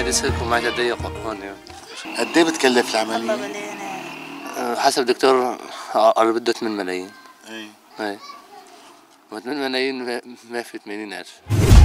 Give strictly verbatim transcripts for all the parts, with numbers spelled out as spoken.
معدة سلك ومعدة ضيقة هون يعني. قد ايه بتكلف العملية؟ والله مليون حسب دكتور قال بده ثمانية ملايين. اي اي ثمانية ملايين ما في ثمانين ألف.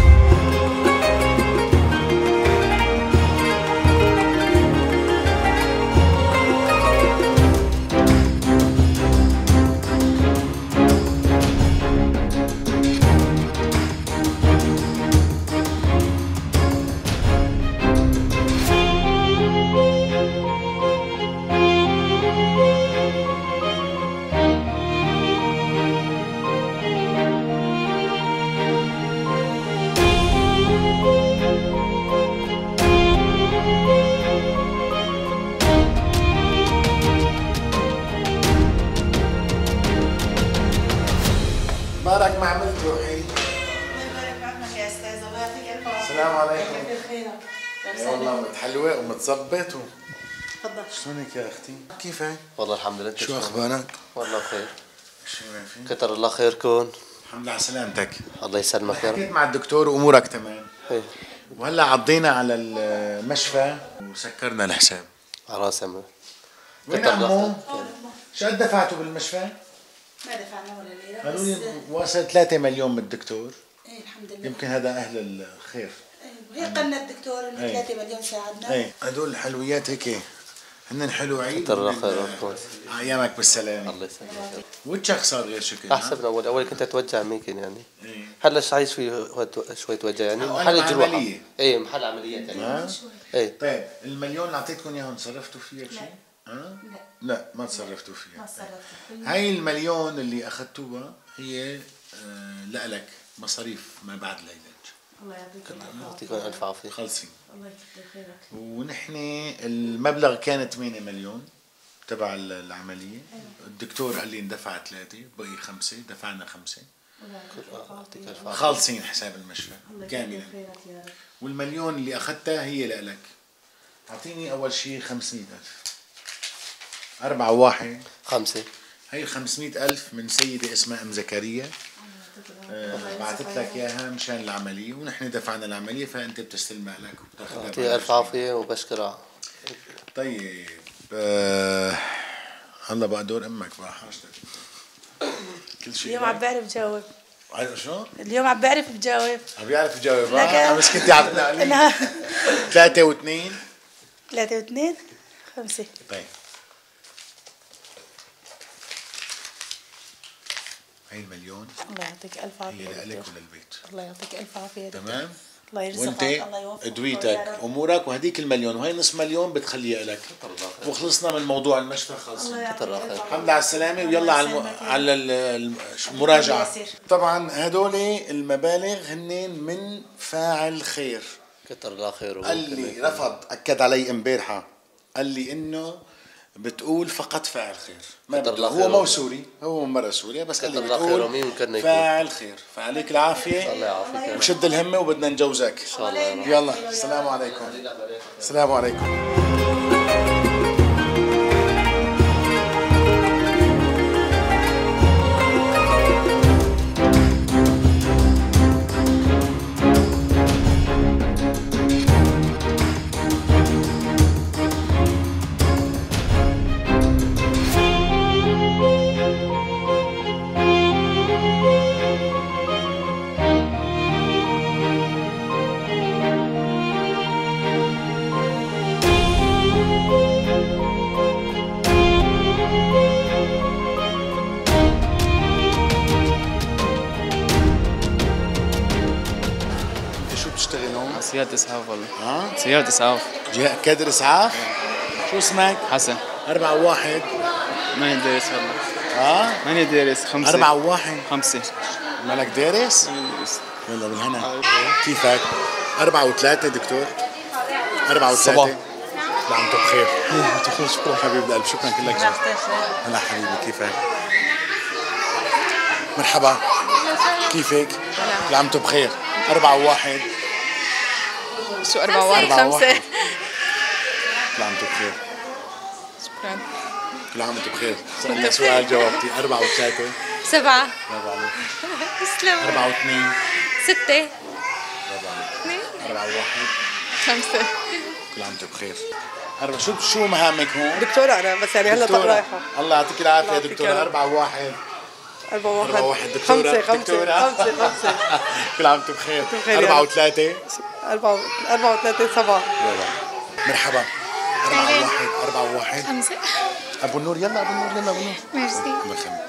بارك ما عملت روحي. الله يبارك بعمرك يا استاذ، الله يعطيك الف عافيه. السلام عليكم. كثر خيرك. والله متحلوة ومتظبط. تفضل. شلونك يا اختي؟ كيفك؟ والله الحمد لله. شو اخبارك؟ والله بخير. شو ما في؟ كتر الله خيركم. الحمد لله على سلامتك. الله يسلمك يا رب. حكيت مع الدكتور وامورك تمام. ايه وهلا عضينا على المشفى وسكرنا الحساب. على راسي عمو. وين عمو؟ شو قد دفعتوا بالمشفى؟ ما دفعنا ولا ليره. قالوا لي واصل ثلاثة مليون من الدكتور. ايه الحمد لله. يمكن هذا اهل الخير. ايه هيك قلنا الدكتور انه ثلاثة مليون ساعدنا. ايه هدول الحلويات هيك هن حلو عيد. كتر الله خيركم. ايامك بالسلامة. الله يسلمك. وجهك صار غير شكل. احسن من اول، اول كنت اتوجع ممكن يعني. ايه. هلا عايش في شوي وجع يعني. محل الجروحة. ايه محل عمليات يعني. ها؟ ايه. طيب المليون اللي اعطيتكم اياهم صرفتوا فيها شيء؟ ها؟ لا. لا ما تصرفتوا فيها. ما صرفت. هاي المليون اللي اخذتوها هي آه لك مصاريف ما بعد العلاج. الله يعطيك يعطيكم الف عافيه. خلصين. الله يكثر خيرك. ونحن المبلغ كان ثمانية مليون تبع العملية. الدكتور قال لي اندفع ثلاثة بقي خمسة، دفعنا خمسة. يعطيك الف عافيه. خالصين حساب المشفى كاملا. خيرك يا رب. والمليون اللي اخذتها هي لك. اعطيني اول شيء خمسمية ألف. أربعة واحد خمسة. هي خمسمية ألف من سيدة اسمها أم زكريا. آه بعثت لك إياها مشان العملية ونحن دفعنا العملية فأنت بتستلمها لك وبتاخذها. يعطيك ألف عافية وبشكرها. طيب آه هلا بقى دور أمك بقى حاجتك. كل شيء اليوم عم بعرف جاوب. شو؟ اليوم عم بعرف بجاوب. عم بيعرف يجاوب ها؟ بس كنت عم تنقلي. ثلاثة واثنين. ثلاثة واثنين خمسة. طيب هاي المليون الله يعطيك الف عافيه. هي لك وللبيت. الله يعطيك الف عافيه. تمام؟ الله يرزقك. وانت الله يوفقك ادويتك امورك وهديك المليون وهي نص مليون بتخليها لك. وخلصنا من موضوع المشفى خلص. كتر الله خير. الحمد لله على السلامه ويلا على الم... على المراجعه. طبعا هدول المبالغ هن من فاعل خير. كتر الله خير. قال لي رفض اكد علي امبارحه قال لي انه بتقول فقط فاعل خير. ما بده هو مو سوري، هو من برا سوريا بس قال لي بتقول فاعل خير. فعليك العافيه. الله يعافيك. وشد الهمه وبدنا نجوزك. ان شاء الله. يلا السلام عليكم. السلام عليكم. سيارة إسعاف والله. ها؟ سيارة إسعاف. كادر إسعاف؟ شو اسمك؟ حسن. أربعة واحد. ماني دارس والله. ها؟ ماني دارس. خمسة. أربعة واحد. خمسة. مالك دارس؟ ماني دارس. يلا بالهنا. كيفك؟ أربعة وثلاثة دكتور. أربعة وثلاثة. صباح. لا عم بخير. أنت بخير. شكرا حبيب القلب شكرا كلك ذوق. هلا حبيبي كيفك؟ مرحبا. كيفك؟ كل عام وانتم بخير. أربعة وواحد. شو أربعة واحد خمسة. كل عام وانتم بخير. شكرا. كل عام وانتم بخير. سألنا سؤال جاوبتي. أربعة وثلاثة. سبعة. برافو عليك. تسلم. أربعة واثنين. ستة. برافو عليك. أربعة وواحد. خمسة. كل عام وانت بخير. أربعة شو شو مهامك هون؟ دكتورة أنا بس يعني هلا دكتورة. رايحة. الله يعطيك العافية الله دكتورة. يعطيك أربعة وواحد. أربعة واحد. أربعة واحد دكتورة. خمسة خمسة دكتورة. خمسة خمسة. كل عام وانت بخير. بخير. أربعة وثلاثة. أربعة أربعة وثلاثة سبعة. مرحبا. أربعة وواحد. أربعة وواحد. خمسة. أبو النور يلا أبو النور يلا أبو النور. ميرسي. الله يخليك.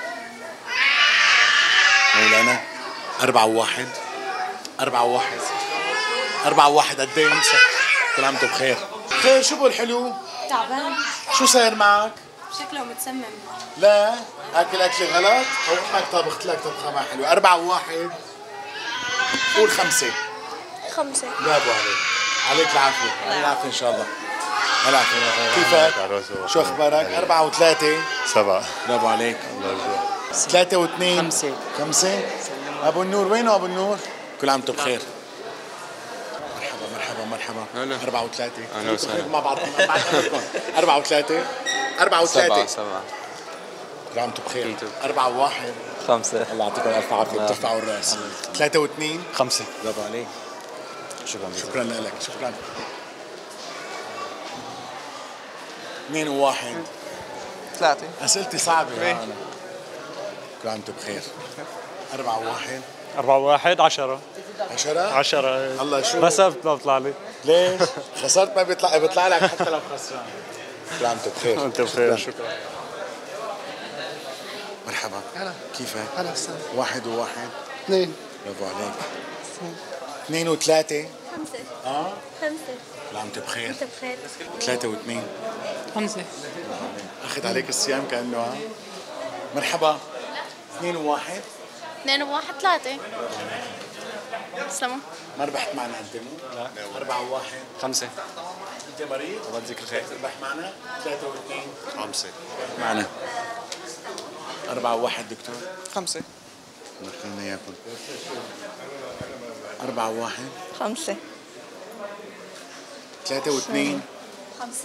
مولانا. أربعة وواحد. أربعة وواحد. أربعة وواحد قد إيه؟ خمسة. كل عام وانتم بخير. خير شو بالحلو؟ تعبان. شو صاير معك؟ شكله متسمم. لا أكل أكل غلط أو أمك طبخت لك طبخة ما حلوة. أربعة وواحد. قول خمسة. خمسة. برافو عليك. عليك العافية. عليك العافية إن شاء الله. العافية. كيفك؟ شو أخبارك؟ أربعة وثلاثة. سبعة. برافو عليك. ثلاثة واثنين. خمسة. خمسة. أبو النور وينه أبو النور؟ كل عام وانتم بخير. مرحبا مرحبا مرحبا. أربعة وثلاثة. أهلا وسهلا. مع بعض أربعة وثلاثة. أربعة وثلاثة. سبعة سبعة. كل عام وانتم بخير. أربعة وواحد. خمسة. الله يعطيكم ألف عافية. بترفعوا الرأس. ثلاثة واثنين. خمسة. برافو عليك. شكرا. شكرا لك. شكرا. اثنين وواحد. ثلاثة. أسئلتي صعبة يا أنا. كل عام وانتم بخير. أربعة وواحد. أربعة واحد عشرة. عشرة. عشرة. الله شو رسبت ما بيطلع لي. ليش؟ خسرت ما بيطلع بيطلع لك حتى لو خسران. كل عام وانتم بخير. أنت بخير. شكرا. مرحبا. هلا. كيفك؟ هلا وسهلا. واحد وواحد. اثنين. برافو عليك. اثنين وثلاثة. خمسة. اه خمسة. كل عام وانتم بخير. أنت بخير. ثلاثة واثنين. خمسة. أخذ عليك الصيام كأنه ها. مرحبا. اثنين وواحد. اثنين وواحد ثلاثة. سلام. ما ربحت معنا أنت مو؟ لا. أربعة وواحد. خمسة. أنت مريض؟ الله يجزيك الخير. تربح معنا؟ ثلاثة واثنين. خمسة. معنا. أربعة وواحد دكتور. خمسة. خلينا ياكل. أربعة وواحد. خمسة. ثلاثة واثنين. خمسة.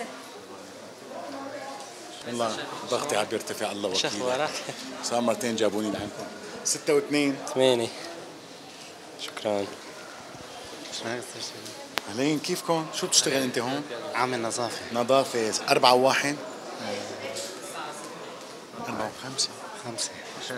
والله ضغطي عم يرتفع الله شو وكيلك. اخبارك؟ صار مرتين جابوني لعندكم. ستة واثنين. ثمانية. شكرا. أهلين كيفكم؟ شو بتشتغل أنت هون؟ عامل نظافة. نظافة. أربعة وواحد. أربعة وخمسة. خمسة.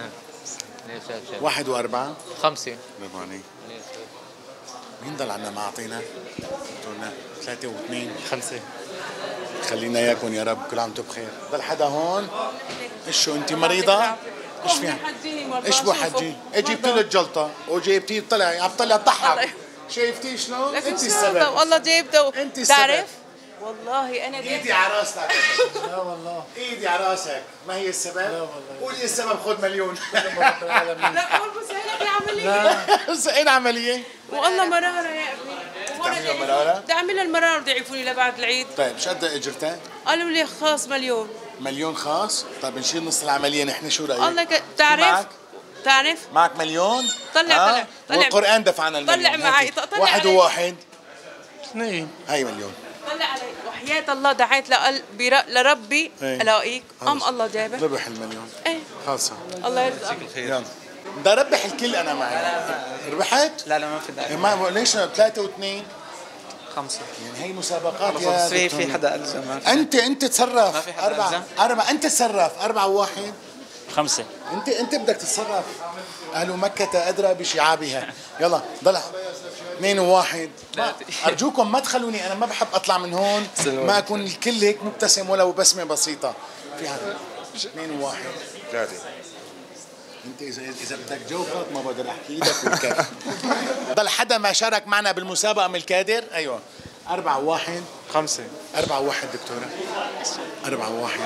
واحد وأربعة. خمسة. برافو عليك. مين ضل عنا ما أعطينا؟ قلنا ثلاثة واثنين. خمسة. خلينا إياكم يا رب. كل عام وانتم بخير. ضل حدا هون؟ إيش شو أنت مريضة؟ إيش فيها؟ إيش بو حجي؟ إيه جبت له الجلطة وجبتيه طلع عم طلع ضحك. شايفتي شلون؟ أنت السبب. والله جايبته. أنت السبب. تعرف؟ والله أنا ايدي على راسك. لا والله. ايدي على راسك. ما هي السبب؟ لا والله. قولي السبب خذ مليون. لا قول بس هيك عملية. بس اين عملية؟ والله مرارة يا ابني. بتعملها مرارة؟ بدي أعمل المرارة بدي يعيفوني لبعد العيد. طيب شو قد اجرتها؟ قالوا لي خاص مليون. مليون خاص؟ طيب نشيل نص العملية نحن شو رأيك؟ الله ك... تعرف؟ معك؟ تعرف؟ معك مليون؟ طلع آه؟ طلع طلع والقرآن دفعنا المليون. طلع معي هاتي. طلع واحد علي. وواحد. اثنين. هاي مليون. طلع علي وحياة الله دعيت لقل... بر... لربي ايه. الاقيك ام خلص. الله جابه. ربح المليون. ايه خالصة. الله يرزقك. يلا. بدي اربح الكل انا معي. ربحت؟ لا لا ما في داعي. ما ليش ثلاثة واثنين؟ خمسة. يعني هي مسابقات يا في دكتور. في حدا ألزم ما في. انت انت تصرف. ما في حدا أربعة ألزم؟ أربعة انت تصرف. أربعة وواحد. خمسة. انت انت بدك تتصرف. اهل مكة ادرى بشعابها. يلا ضل. اثنين وواحد. ارجوكم ما تخلوني انا ما بحب اطلع من هون ما اكون الكل هيك مبتسم ولو بسمة بسيطة. في هذا. اثنين وواحد. ثلاثة. انت اذا اذا بدك جاوبك ما بقدر احكي لك والكف. ضل حدا ما شارك معنا بالمسابقة من الكادر؟ ايوه. أربعة وواحد. خمسة. أربعة وواحد دكتورة. أربعة وواحد.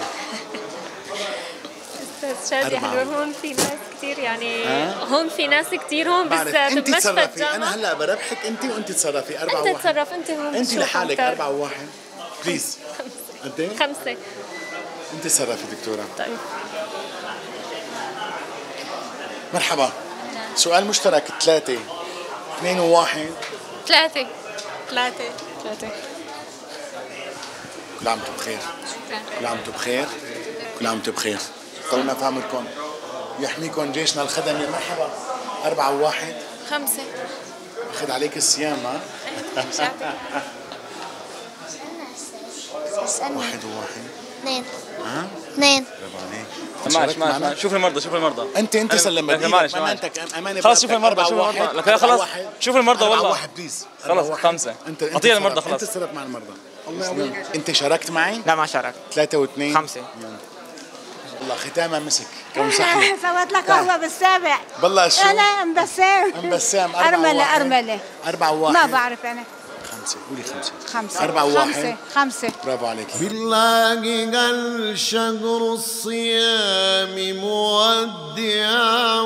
أستاذ شادي أربعة. حلوة هون في ناس كتير يعني هون في ناس كتير هون بعرف. بالذات انت بمشفى تصرفي. الجامعة. انا هلا بربحك انت وانت تصرفي. أربعة أنت وواحد. تصرف أنت هون انت شو لحالك. فكرت؟ أربعة وواحد. بليز. قد ايه؟ خمسة. انت تصرفي دكتورة. طيب. مرحبا. سؤال مشترك ثلاثة. اثنين وواحد. ثلاثة. ثلاثة. ثلاثة. كل عام وانتم بخير. شكرا. كل عام وانتم بخير. كل عام وانتم بخير. طولنا في عمركم. يحميكم جيشنا الخدمي. مرحبا. أربعة وواحد. خمسة. أخذ عليك الصيام ها؟ اسألني. واحد وواحد. اثنين. ها؟ اثنين. برافو عليك. ماشي ماشي ماشي شوف المرضى شوف المرضى. انت انت سلم لك معلش خلاص شوف المرضى شوف المرضى لك خلاص شوف المرضى والله واحد بليز خلاص خمسة اعطيها المرضى خلاص. انت صرت مع المرضى. الله انت شاركت معي؟ لا ما شاركت. ثلاثة واثنين خمسة. والله ختامها مسك كم صحن. سويت لك قهوة بالسابع. بالله شو؟ أنا أم بسام. أم بسام أرملة أرملة. أربعة وواحد. ما بعرف أنا. خمسة قولي خمسة. خمسة. أربعة وواحد. خمسة. خمسة. برافو عليك. بالله قال شهر الصيام مودع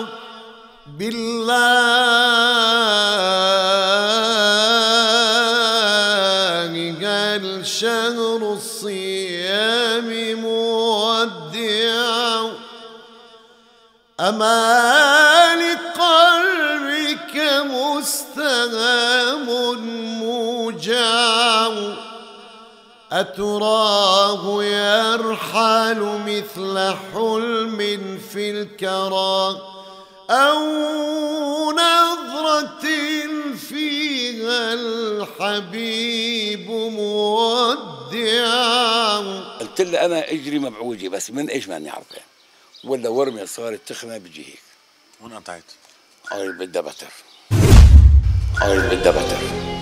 بالله قال شهر الصيام مودع أما لقلبك مستهام موجع أتراه يرحل مثل حلم في الكرى أو نظرة فيها الحبيب مودع. قلت له أنا أجري مبعوجة بس من إيش ما نعرفه ولا ورمة صارت تخمة بيجي هيك. وين قطعت؟ قال بدها بتر قال بدها بتر.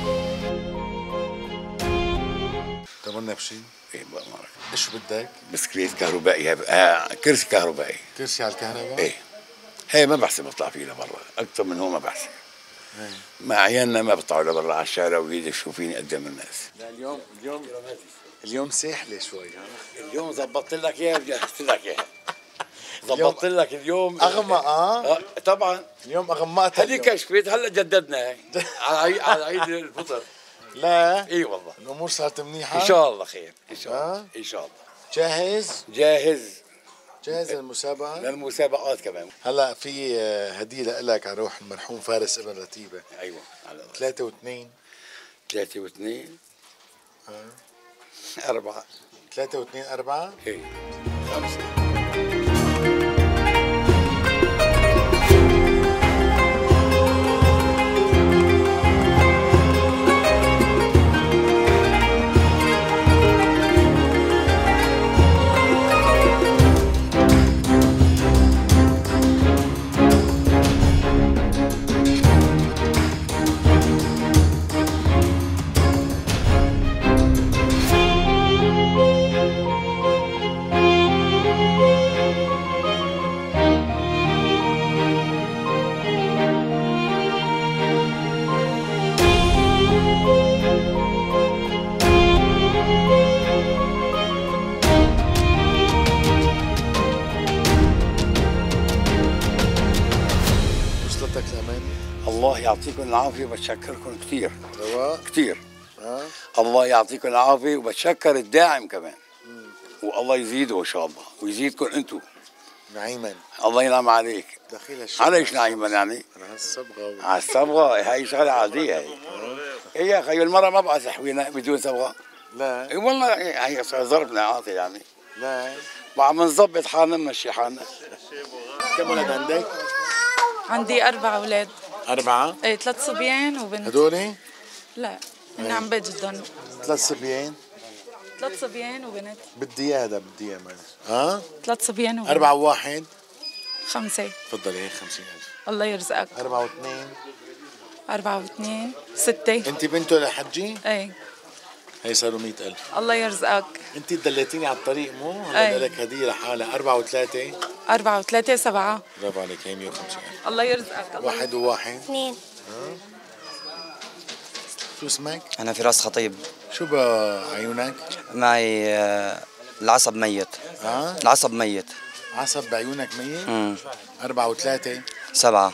تمنى بشي؟ ايه بقى معرفة. ايش بدك؟ بسكليت كهربائي آه كرسي كهربائي. كرسي على الكهرباء؟ ايه هي ما بحسب اطلع فيه لبرا اكثر من هو ما بحسب. ايه. مع عيالنا ما بيطلعوا لبرا على الشارع ويجي يشوفيني قدام الناس. لا اليوم اليوم اليوم ساحلة شوي. اليوم ظبطت لك اياها وجهزت لك اياها. ظبطت لك اليوم اغمق اه, آه طبعا اليوم اغمقت. هذه كشفت هلا جددنا على على عيد الفطر. لا اي والله الامور صارت منيحه ان شاء الله خير ان شاء الله. آه؟ ان شاء الله. جاهز؟ جاهز جاهز للمسابقه؟ للمسابقات كمان. هلا في هديه لك على روح المرحوم فارس ابن رتيبه. ايوه على ثلاثة واثنين. ثلاثة واثنين. اه أربعة. ثلاثة واثنين أربعة. ايه خمسة. الله يعطيكم العافية وبتشكركم كثير. رواق كثير. آه. الله يعطيكم العافية وبتشكر الداعم كمان. مم. والله يزيده إن شاء الله ويزيدكم أنتم. نعيما. الله ينعم عليك. دخيل على ايش نعيما يعني؟ على الصبغة. على الصبغة هاي شغلة عادية هي. هي يا أخي المرة ما بقى تحوينا بدون صبغة. لا. اي والله هي ظرفنا عاطي يعني. لا. وعم نظبط حالنا نمشي حالنا. كم ولد عندك؟ عندي أربع أولاد. أربعة؟ إيه ثلاث صبيان وبنت. هدولي؟ لا من عم بيت جدًا. ثلاث صبيان؟ ثلاث صبيان وبنت. بدي إياه هذا بدي إياه معلش. ها؟ ثلاث صبيان وبنت. أربعة وواحد؟ خمسة. تفضلي هيك خمسين ألف. الله يرزقك. أربعة واثنين؟ أربعة واثنين ستة. أنت بنته لحجي؟ إيه. هي صاروا مئة ألف. الله يرزقك. أنت دليتيني على الطريق مو؟ هلا لك هدية لحالها. أربعة وثلاثة؟ أربعة وثلاثة سبعة. برافو عليك هي مئة وخمسين ألف. الله يرزقك. الله واحد وواحد؟ اثنين. شو اسمك؟ أنا فراس خطيب. شو بعيونك؟ معي العصب ميت. ها؟ العصب ميت. عصب بعيونك ميت؟ امم أربعة وثلاثة؟ سبعة.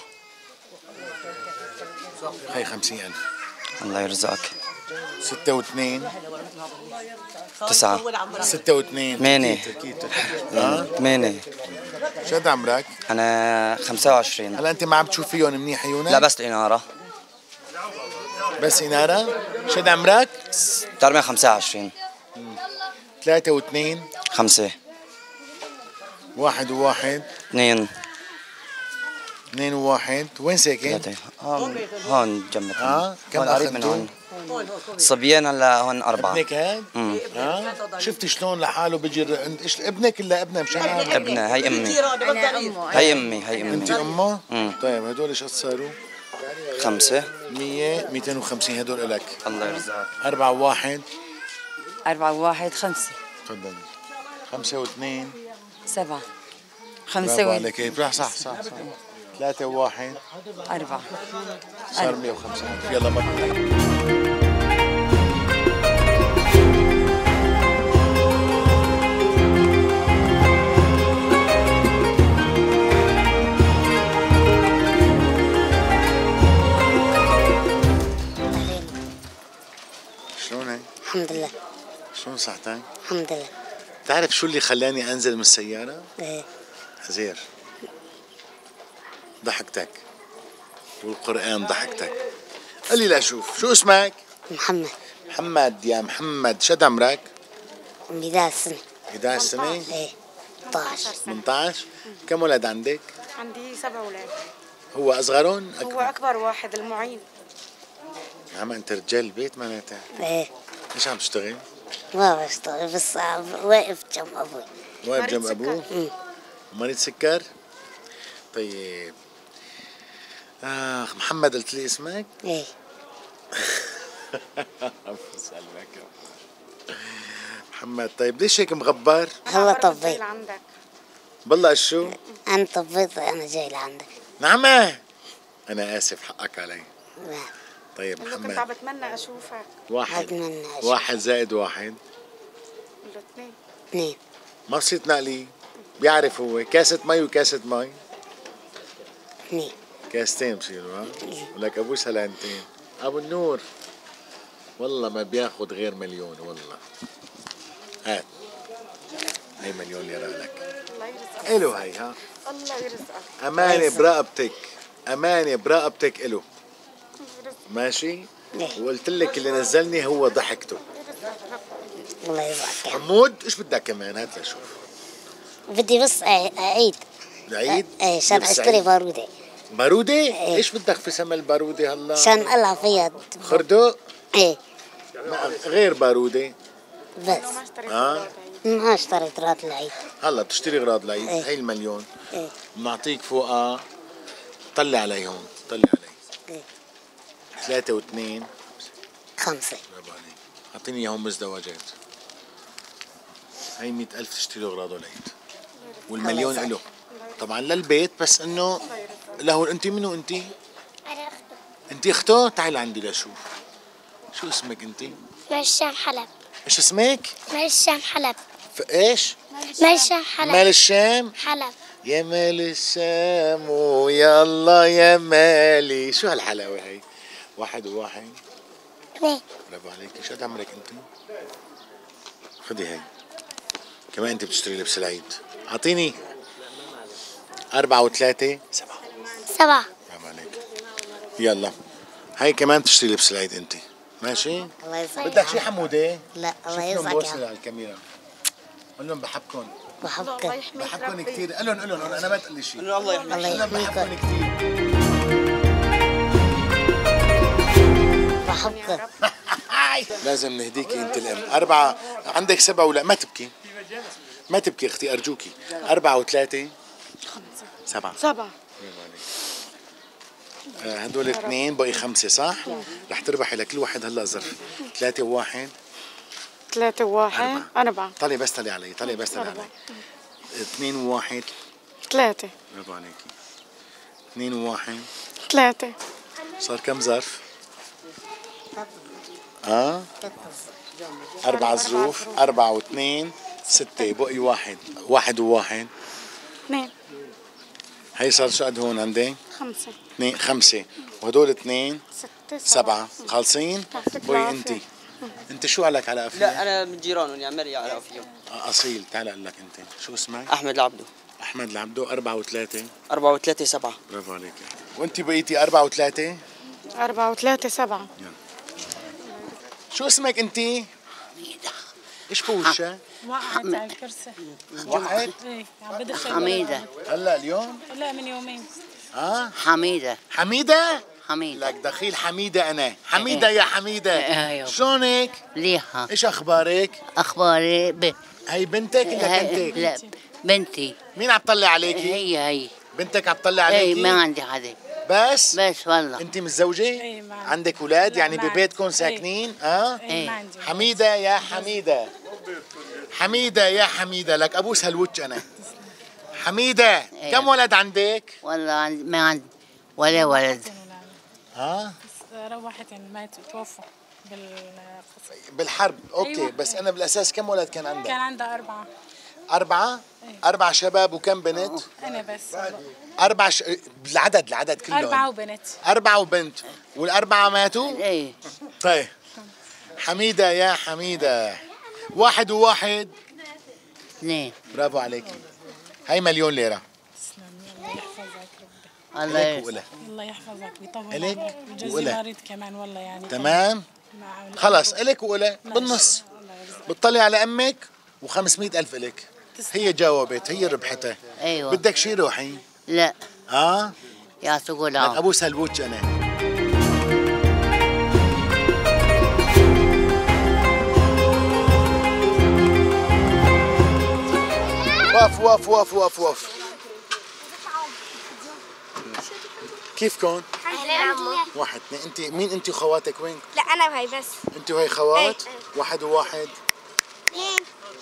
هي خمسين ألف. الله يرزقك. ستة واثنين؟ تسعة. ستة واثنين؟ ثمانية. ها؟ ثمانية. شو قد عمرك؟ أنا خمسة وعشرين. هلا أنت ما عم تشوف فيهم منيح عيونك؟ لا بس إنارة. بس إنارة؟ شو قد عمرك؟ تقريبا خمسة وعشرين. ثلاثة واثنين؟ خمسة. واحد وواحد؟ اثنين. اثنين وواحد، وين ساكن؟ هون هون جنبك. اه كم قريب من هون. صبيان هلا هون أربعة. ابنك هاد؟ ها؟ شفتي شلون لحاله بيجي الر- انت ايش ابنك الا ابنها مشان هذا؟ ابنها هي أمي. هي أمي هي أمي. انت امه؟ طيب هدول ايش قد صاروا؟ خمسة. مية ميتين وخمسين هدول لك. الله يرزقك. أربعة وواحد. أربعة وواحد خمسة. تفضلي. خمسة واثنين. سبعة. خمسة خمسة برافو عليك إيه، صح صح صح صح. ثلاثة وواحد. أربعة. صار مية وخمسين ألف. يلا مرة. شلونك؟ الحمد لله. شلون صحتك؟ الحمد لله. تعرف شو اللي خلاني انزل من السيارة؟ ايه. عزير ضحكتك والقرآن ضحكتك. قال لي لا شوف شو اسمك؟ محمد. محمد يا محمد شد عمرك؟ أحد عشر سنة. أحد عشر سنة؟ ايه. ثمانية عشر. ثمانية عشر. كم ولد عندك؟ عندي سبع أولاد. هو أصغرون؟ أكبر. هو أكبر واحد المعين. يا عم أنت رجال البيت معناتها. ايه. ايش عم تشتغل؟ ما بشتغل بس واقف جنب أبوي. واقف جنب أبوه؟ مريض سكر؟ طيب آخ محمد قلت لي اسمك؟ ايه. بسألك محمد. طيب ليش هيك مغبر؟ هلا طبيت. بالله شو؟ أنا طبيت أنا جاي لعندك. نعمة أنا آسف حقك علي. نعم. طيب كنت محمد. عم بتمنى أشوفك. واحد. أتمنى أشوفك. واحد زائد واحد. له اثنين. اثنين. ما بصير تنقلي. بيعرف هو كاسة مي وكاسة مي. اثنين. كاستين بصيروا ها؟ ولك أبو سلامتين. أبو النور. والله ما بياخد غير مليون والله. هات. هي مليون ليرة لك. الله يرزقك. إلو هي ها. الله يرزقك. أمانة برقبتك. أمانة برقبتك إلو. ماشي؟ وقلت لك اللي نزلني هو ضحكته. الله يرزقك. حمود ايش بدك كمان؟ هات لشوف. بدي بس أعيد. العيد؟ ايه عشان اشتري بارودة. بارودة؟ ايه. ايش بدك في سما البارودة هلا؟ عشان ألعب فيها. خردق؟ ايه. غير بارودة. بس. ها؟ ما اشتريت اغراض العيد. هلا بتشتري اغراض العيد. ايه. هي المليون. ايه. بنعطيك فوقها. طلع علي هون، طلع علي. ايه. ثلاثة واثنين. خمسة. برافو عليك. اعطيني اياهم مزدوجات. هي مئة ألف تشتري له اغراض العيد. والمليون له. طبعا للبيت بس انه له. انت منو انت؟ انا اخته. انت اخته؟ تعال عندي لشوف. شو اسمك انت؟ مرشام حلب. ايش اسمك؟ مرشام حلب. ايش؟ مرشام حلب. مال الشام؟ حلب. يا مال الشام ويا الله يا مالي. شو هالحلاوه هي؟ واحد وواحد. اثنين. برافو عليك. شو قد عمرك انت؟ خدي هي. كمان انت بتشتري لبس العيد. اعطيني. أربعة وثلاثة. سبعة. سبعة. برافو عليك. يلا. هاي كمان تشتري لبس العيد انت. ماشي؟ الله يسعدك. بدك شي حمودة؟ لا الله شوف لهم يسعدك. بوصل على الكاميرا. قول لهم بحبكم. بحبك. بحبكم كثير. قول لهم قول لهم انا ما تقول لي شيء. الله يحميك. الله يحميك. بحبكم كثير. بحبك. لازم نهديكي انت الام. أربعة عندك سبعة ولا ما تبكي. ما تبكي اختي ارجوكي. أربعة وثلاثة. سبعة. سبعة. آه هدول اثنين بقي خمسة صح؟ رح تربحي لكل واحد هلا ظرف. ثلاثة وواحد. ثلاثة وواحد. أربعة. طلعي بس طلعي علي. طلعي بس طلعي علي. اثنين وواحد. ثلاثة. برافو عليكي. اثنين وواحد. ثلاثة. صار كم ظرف؟ اه أربعة ظروف. أربعة واثنين ستة. بقي واحد. واحد وواحد. اثنين. هي صار شو قد هون عندي؟ خمسة. اثنين خمسة. وهدول اثنين. ستة. سبعة. خالصين؟ بقي انت. انت شو عليك على افيون؟ لا انا من جيرانهم يعني مري على افيون. اصيل. تعال اقول لك انت شو اسمك؟ احمد العبدو. احمد العبدو. أربعة وثلاثة. أربعة وثلاثة سبعة. برافو عليك. وانت بقيتي أربعة وثلاثة. أربعة وثلاثة سبعة. شو اسمك انت؟ حميدة. ايش بوشها؟ وقعت على الكرسي. وقعت؟ ايه عم بدش. حميدة. هلا اليوم؟ لا من يومين. ها؟ حميدة. حميدة؟ حميدة. لك دخيل حميدة أنا. حميدة يا حميدة. أيوه. شلونك؟ مليحة. إيش أخبارك؟ أخباري ب... هي بنتك ولا بنتك؟ لا بنتي. مين عم تطلع عليكي؟ هي هي. بنتك عم تطلع عليكي؟ اي ما عندي حدا. بس؟ بس والله. أنت متزوجة؟ اي ما عندي. عندك أولاد يعني ما ببيتكم عندي. ساكنين؟ اه؟ اي ما عندي. حميدة يا حميدة. حميدة يا حميدة لك أبوس هالوجه أنا. حميدة أيوه. كم ولد عندك؟ والله عندي ما عندي ولا ولد. ها؟ روحت يعني ماتوا توفوا بالقصف. بالحرب اوكي. أيوة. بس انا بالاساس كم ولد كان عندك؟ كان عندها أربعة. أربعة؟ أيه. أربع شباب وكم بنت؟ أنا بس. أربع ش... العدد العدد كلهم أربعة وبنت. أربعة وبنت والأربعة ماتوا؟ إيه. طيب حميدة يا حميدة واحد وواحد اثنين. برافو عليك. هاي مليون ليرة. الله يحفظك ربي. الله يحفظك. الله يحفظك ويطول إلك عمرك ويجزي وإلك. مريض كمان والله يعني. تمام؟ خلص إلك وإلك بالنص. بتطلع على أمك وخمسمية ألف إلك. هي جاوبت هي ربحتها. أيوة. بدك شي روحي؟ لا. ها؟ يعطوك لك العافية. أبوس هالوجه أنا. وقف وقف وقف وقف وقف. كيفكم؟ واحد اثنين. انت مين انت وخواتك وين؟ لا انا وهي بس. انت وهي خوات؟ ايه. واحد وواحد. اثنين.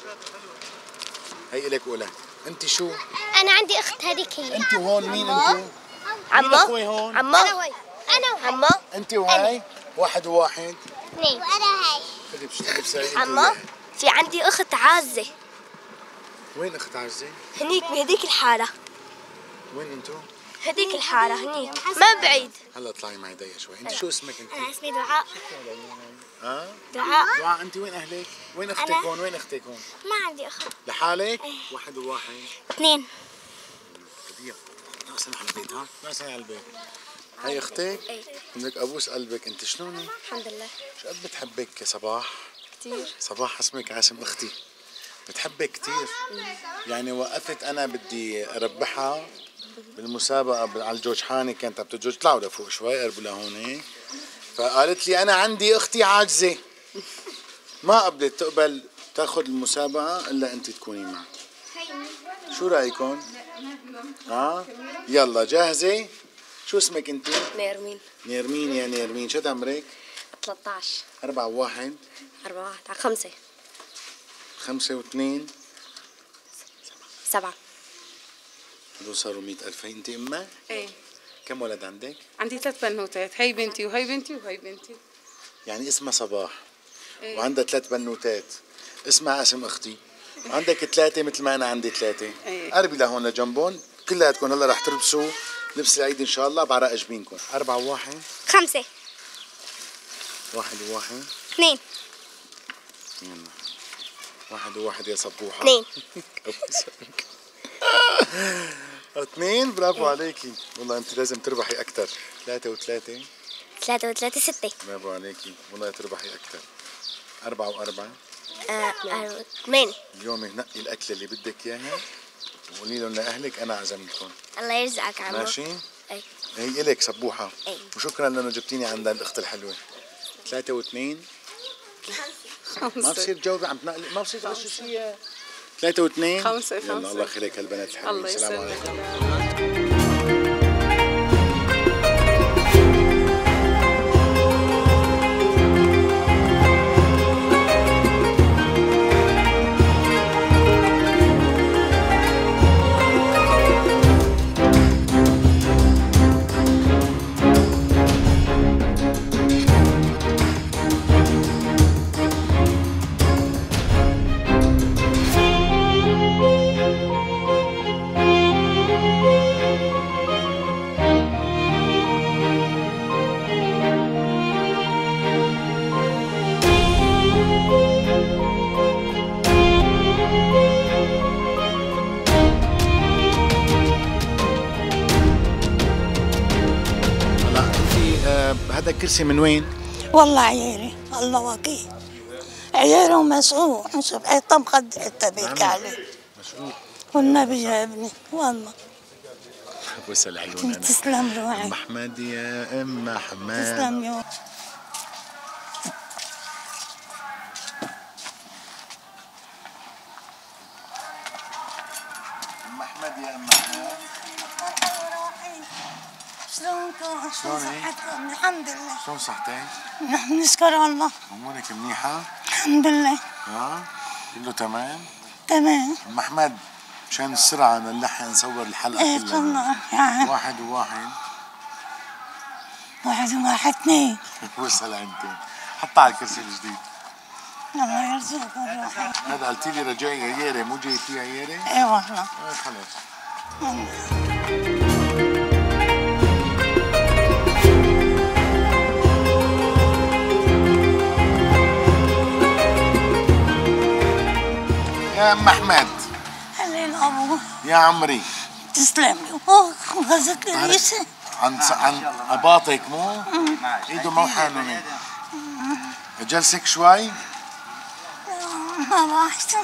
هي الك اولى. انت شو؟ انا عندي اخت هذيك هي. انت وهون مين انتو؟ عمو. مين اخوي هون؟ عمو. انا وهي. انا وهي. عمو. انت وهي؟ واحد وواحد. اثنين. وانا هي. خلي بشتغل بسرعة. عمو في عندي اخت عازة. وين اخت عزة؟ هنيك بهديك الحارة. وين انتو؟ هديك الحارة هنيك ما بعيد. هلا اطلعي معي دقيقة شوي. انت شو اسمك انت؟ انا اسمي دعاء. ها؟ دعاء. دعاء انت وين اهلك؟ وين اختك أنا؟ هون؟ وين اختك هون؟ ما عندي اخت. لحالك؟ واحد وواحد. اثنين. بديع. ناقصين على البيت ها؟ ناقصين على البيت. هي اختك؟ ايه. بدك ابوس قلبك. انت شلونك؟ الحمد لله. شو قد بتحبك صباح؟ كثير. صباح اسمك عاصم اختي. بتحبك كثير. يعني وقفت انا بدي اربحها بالمسابقة على الجوجحاني كانت عم تجوج. طلعوا لفوق شوي قربوا لهون. فقالت لي انا عندي اختي عاجزة ما قبلت تقبل تاخذ المسابقة الا انت تكوني معي. شو رايكم؟ ها؟ يلا جاهزة؟ شو اسمك انت؟ نيرمين. نيرمين يا نيرمين. شو عمرك؟ ثلاثة عشر. أربعة وواحد. أربعة واحد على خمسة. خمسة واثنين. سبعة. هدول صاروا مئة ألف. هي أنت أمها؟ ايه. كم ولد عندك؟ عندي ثلاث بنوتات. هي بنتي وهي بنتي وهي بنتي. يعني اسمها صباح. إيه. وعندها ثلاث بنوتات اسمها عاصم اختي. وعندك ثلاثة مثل ما أنا عندي ثلاثة. إيه. قربي لهون لجنبهم كلياتكم هلا رح تلبسوا لبس العيد إن شاء الله بعرق جبينكم. أربعة وواحد. خمسة. واحد وواحد. اثنين. يلا. واحد وواحد يا صبوحة. اثنين. اثنين. برافو عليكي. والله أنت لازم تربحي أكثر. ثلاثة وثلاثة. ثلاثة وثلاثة ستة. برافو عليكي. والله تربحي أكثر. أربعة وأربعة. آه، ثمانية. اليوم نقي الأكلة اللي بدك إياها وقولي لهم لأهلك أنا عزمتكم. الله يرزقك عمو. ماشي؟ أي. هي إلك صبوحة. أي. وشكرا لأنه جبتيني عند الأخت الحلوة. ثلاثة واثنين. ما بصير تجاوبي عم تنقلي ما بصير تغششيها. ثلاثة واثنين. خمسة. يلا خمسة. الله يخليك هالبنات الحلوة. الله السلام يسلمك. عليكم. هذا الكرسي من وين؟ والله عيالي الله وكيل عياله مسعود نشوف حيطة مخد حتى بيك عليه مسعود والنبي يا ابني والله وصل عيوننا. تسلم روحك. ام احمد يا ام احمد. تسلم يا ام احمد يا ام احمد. شلونكم؟ شلون صحتكم؟ الحمد لله. شلون صحتك؟ نحن نشكر الله. امورك منيحة؟ الحمد لله. ها؟ كله تمام؟ تمام. ام احمد مشان السرعة نلحق نصور الحلقة ايه كلها. كلنا يعني. واحد وواحد. واحد وواحد اثنين. وصل عندك. حطها على الكرسي الجديد. الله يرزقك روحك. هذا قلتي لي رجاي عيارة مو جاي فيه عيارة؟ ايه والله. ايه خلص. يا ام احمد. هلين ابو. يا عمري. تسلم لي. اوه غزت لي ريشه. عن عن اباطك مو؟ ايده مو حانوني. اجلسك شوي؟ ما راحت.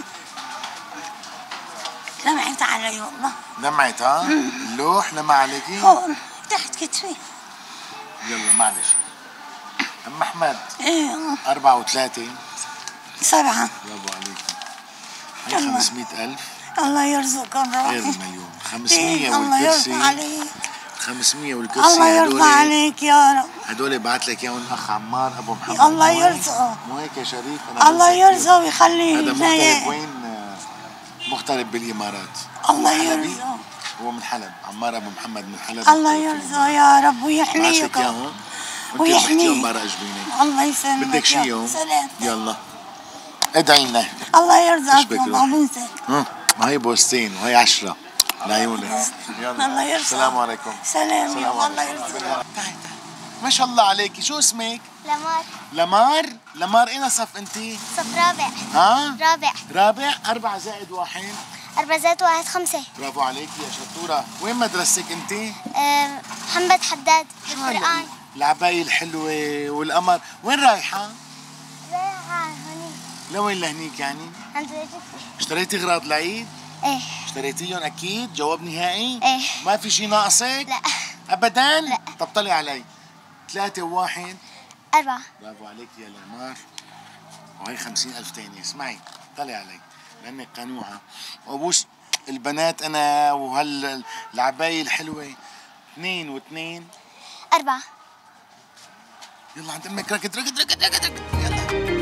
لمعت علي والله. لمعت ها؟ اللوح لمع عليكي؟ هون تحت كتفي. يلا معلش. ام احمد. ايه أربعة وثلاثة. سبعة. برافو عليكي. هي خمسمية ألف. الله يرزقك روحك. غير المليون. خمسمية إيه الله والكرسي. يرضى عليك. خمسمية والكرسي. الله يرضى عليك يا رب. هدول بعت لك اياهم الاخ عمار ابو محمد. الله يرزقه. مو هيك يا شريف؟ انا الله يرزقه ويخليه هذا لنا مغترب إياه. وين؟ مغترب بالامارات. الله هو حلبي. يرزقه. هو من حلب، عمار ابو محمد من حلب. الله يرزقه يا رب ويحميك. بعت لك اياهم ويحميك. برا اجبيني. الله يسلمك. بدك شي يوم؟ سلام. يلا ادعي لنا. الله يرزقك تشبك يا بنتك. ها ما هي بوستين وهي عشرة لعيونك. يلا الله يرزقك. السلام عليكم. سلام. السلام الله يرزقك. ما شاء الله عليكي. شو اسمك؟ لمار. لمار. لمار اين صف انت؟ صف رابع. ها؟ رابع. رابع. أربعة زائد واحد. أربعة زائد واحد خمسة. برافو عليكي يا شطورة. وين مدرستك انت؟ أم، محمد حداد بالقرآن. العباية الحلوة والقمر. وين رايحة؟ رايحة هونيك. لوين لهنيك يعني؟ عند جدتي. اشتريتي اغراض العيد؟ ايه. اشتريتيهم اكيد؟ جواب نهائي؟ ايه. ما في شيء ناقصك؟ لا. ابدا؟ لا. طب طلعي علي. ثلاثة وواحد. أربعة. برافو عليك يا لمار. وهي خمسين ألف تاني. اسمعي طلعي علي لأنك قنوعة. وأبوس البنات أنا وهالعباية الحلوة. اثنين واثنين. أربعة. يلا عند أمك. ركض ركض ركض ركض ركض. يلا.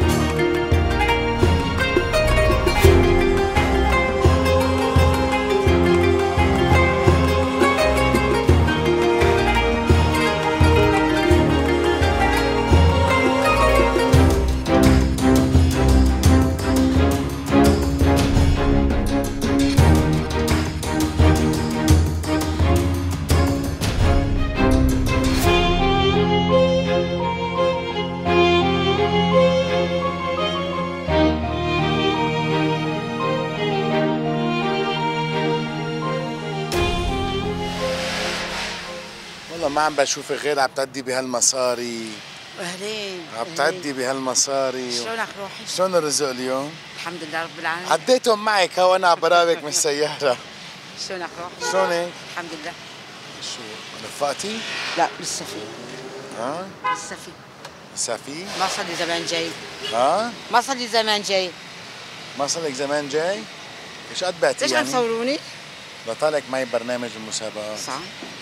ما عم بشوفك غير عم تعدي بهالمصاري. اهلين. عم تعدي بهالمصاري. شلونك روحي؟ شلون الرزق اليوم؟ الحمد لله رب العالمين. عديتهم معك هو وانا عم برابك من السيارة. شلونك روحي؟ شلونك؟ الحمد لله. شو لفقتي؟ لا لسه في. ها؟ لسه في. لسه في؟ ما صار لي زمان جاي. ها؟ ما صار لي زمان جاي. ما صار لك زمان جاي؟ ايش قد بعتي ليش يعني؟ عم تصوروني؟ لطالك معي برنامج المسابقات. صح.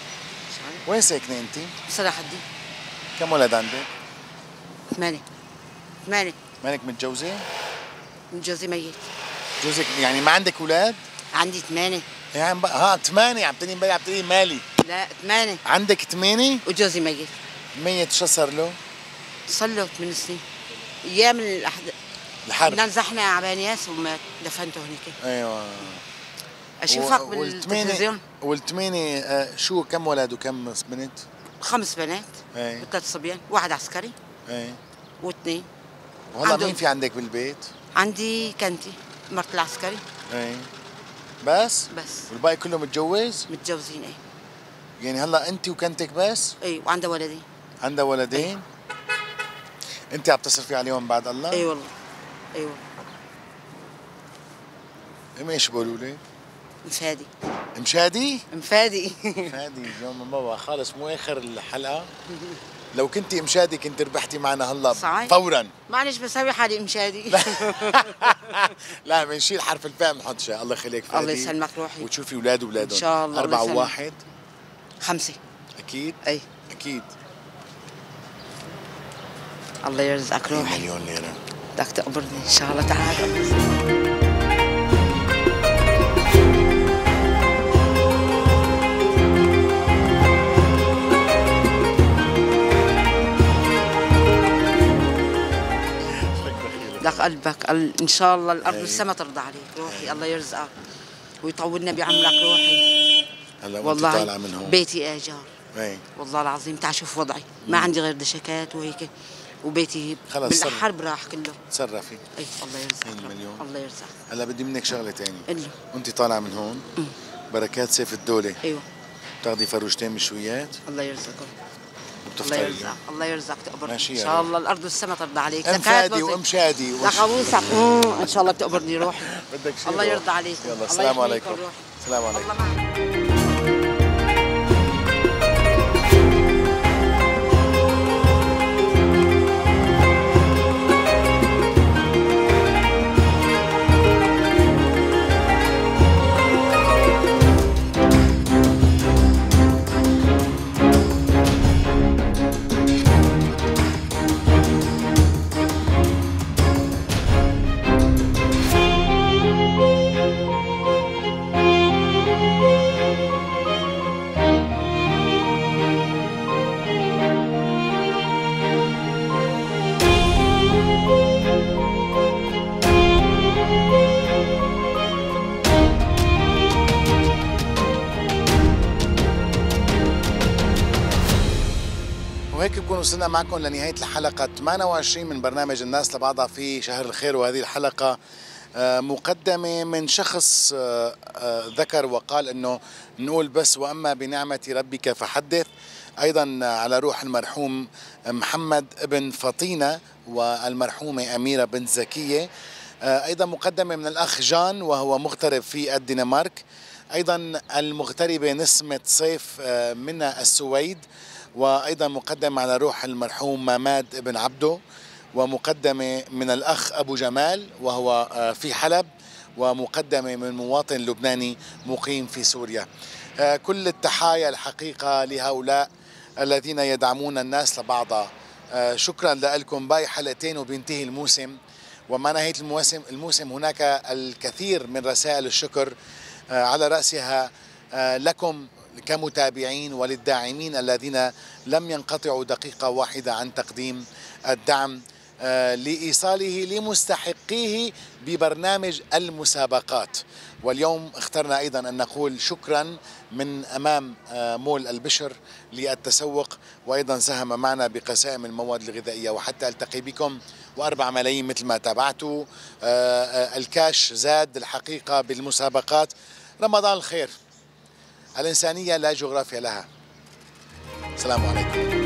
وين ساكنة أنت؟ صلاح الدين. كم ولد عندك؟ ثمانية. ثمانية. مانك متجوزة؟ جوزي ميت. جوزك يعني ما عندك أولاد؟ عندي ثمانية. يعني ها ثمانية. عم تقولي امبارح عم تقولي مالي. لا ثمانية. عندك ثمانية؟ وجوزي ميت. ميت شو صار له؟ صار له ثمان سنين. أيام الأحد... الحرب. بدنا نزحنا على بانياس ومات دفنته هنيك. ايوه. اشوفك و... بالتلفزيون. والثمانية آه شو كم ولد وكم بنت؟ خمس بنات. ايه. وثلاث صبيان، واحد عسكري. ايه. واثنين. والله مين في عندك بالبيت؟ عندي كنتي مرت العسكري. ايه. بس؟ بس. والباقي كله متجوز؟ متجوزين ايه. يعني هلا انت وكنتك بس؟ ايه وعندها ولدين. عندها ولدين؟ ايه. انت عم تصرفي عليهم بعد الله؟ اي والله. ايوه. ايه ايش بيقولوا لي؟ مفادي مشادي؟ مفادي مفادي اليوم بابا خالص مو اخر الحلقه. لو كنتي مشادي كنت ربحتي معنا هلا فورا. معلش بسوي حالي مشادي. لا بنشيل حرف الفاء بنحط شاء. الله يخليك فادي. الله يسلمك روحي. وتشوفي اولاد واولادهم. ان شاء الله. أربعة وواحد خمسة. أكيد؟ أي أكيد. الله يرزقك روحي. مليون ليرة. بدك تقبرني إن شاء الله. تعال. لك قلبك ان شاء الله الارض والسما ترضى عليك روحي. الله يرزقك ويطولنا بعمرك روحي. هلا والله طالعه من هون بيتي اجار. اي والله العظيم تعال شوف وضعي. ما عندي غير دشكات وهيك وبيتي بالحرب راح كله. تصرفي. اي الله يرزقك. مليون. الله يرزقك. هلا بدي منك شغله ثانيه. قل وانت طالعه من هون م. بركات سيف الدوله. ايوه بتاخذي فروجتين مشويات. الله يرزقك. الله يرزقك. الله يرزقك تقبرني ان شاء الله. الارض والسما ترضى عليك. ام فادي وام شادي لك ابوسك ان شاء الله بتقبرني روحي. بدك شيء الله يرضى عليك. يلا السلام عليكم. السلام عليكم. وهيك بكون وصلنا معكم لنهاية الحلقة ثمانية وعشرين من برنامج الناس لبعضها في شهر الخير. وهذه الحلقة مقدمة من شخص ذكر وقال انه نقول بس واما بنعمة ربك فحدث. ايضا على روح المرحوم محمد ابن فطينة والمرحومة اميرة بنت زكية. ايضا مقدمة من الاخ جان وهو مغترب في الدنمارك. ايضا المغتربة نسمة صيف من السويد. وأيضا مقدمة على روح المرحوم ماماد بن عبده. ومقدمة من الأخ أبو جمال وهو في حلب. ومقدمة من مواطن لبناني مقيم في سوريا. كل التحايا الحقيقة لهؤلاء الذين يدعمون الناس لبعضها. شكرا لكم. باقي حلقتين وبينتهي الموسم. ومع نهاية الموسم الموسم هناك الكثير من رسائل الشكر على رأسها لكم كمتابعين وللداعمين الذين لم ينقطعوا دقيقة واحدة عن تقديم الدعم لإيصاله لمستحقيه ببرنامج المسابقات. واليوم اخترنا أيضا أن نقول شكرا من أمام مول البشر للتسوق وأيضا ساهم معنا بقسائم المواد الغذائية. وحتى ألتقي بكم وأربع ملايين مثل ما تابعتوا. الكاش زاد الحقيقة بالمسابقات. رمضان الخير. الإنسانية لا جغرافيا لها. السلام عليكم.